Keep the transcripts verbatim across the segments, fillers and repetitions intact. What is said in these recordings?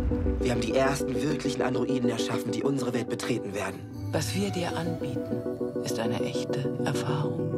Wir haben die ersten wirklichen Androiden erschaffen, die unsere Welt betreten werden. Was wir dir anbieten, ist eine echte Erfahrung.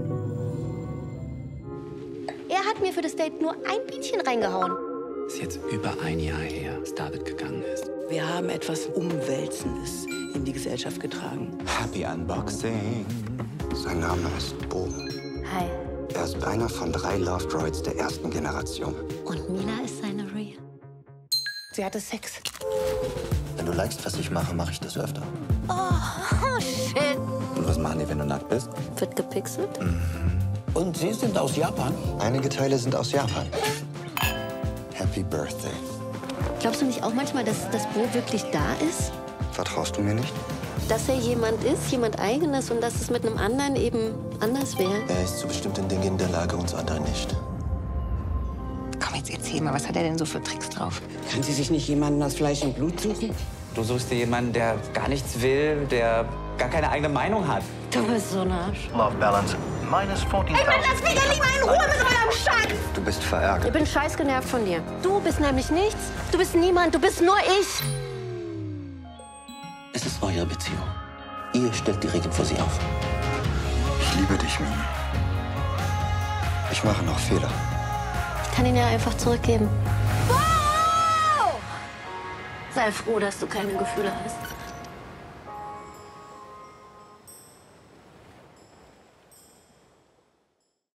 Er hat mir für das Date nur ein Bienchen reingehauen. Es ist jetzt über ein Jahr her, dass David gegangen ist. Wir haben etwas Umwälzendes in die Gesellschaft getragen. Happy Unboxing. Sein Name ist Bo. Hi. Er ist einer von drei Love Droids der ersten Generation. Und Mila ist seine Rhea. Sie hatte Sex. Wenn du likest, was ich mache, mache ich das öfter. Oh, shit. Und was machen die, wenn du nackt bist? Wird gepixelt? Mhm. Und Sie sind aus Japan? Einige Teile sind aus Japan. Happy Birthday. Glaubst du nicht auch manchmal, dass das Bo wirklich da ist? Vertraust du mir nicht? Dass er jemand ist, jemand Eigenes und dass es mit einem anderen eben anders wäre? Er ist zu bestimmten Dingen in der Lage, uns andere nicht. Komm, jetzt erzähl mal, was hat er denn so für Tricks drauf? Kann sie sich nicht jemanden aus Fleisch und Blut suchen? Du suchst dir jemanden, der gar nichts will, der gar keine eigene Meinung hat. Du bist so ein Arsch. Love Balance. Minus fourteen Ey, Mann, lass mich doch lieber in Ruhe mit eurem Scheiß! Du bist verärgert. Ich bin scheiß genervt von dir. Du bist nämlich nichts. Du bist niemand. Du bist nur ich. Es ist eure Beziehung. Ihr stellt die Regeln für sie auf. Ich liebe dich, Mimi. Ich mache noch Fehler. Ich kann ihn ja einfach zurückgeben. Wow! Sei froh, dass du keine Gefühle hast.